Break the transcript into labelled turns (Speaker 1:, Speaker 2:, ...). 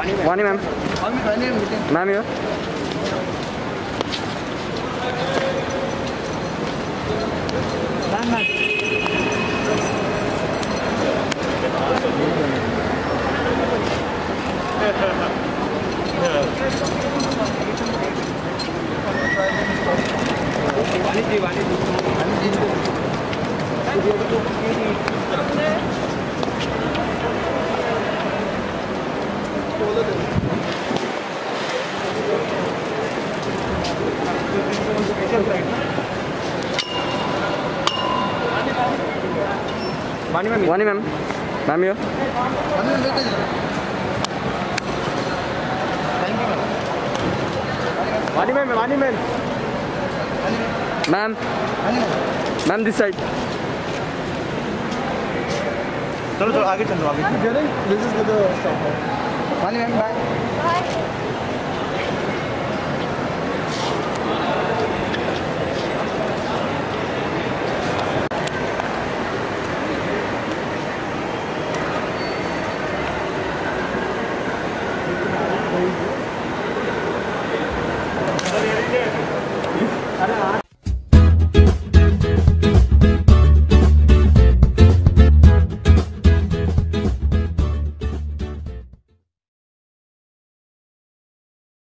Speaker 1: वानी ma'am ma'am ये Vani ma'am ma'am ये Vani ma'am ma'am ma'am this side
Speaker 2: चलो आगे चलो आगे।
Speaker 1: वानी मैम बाय।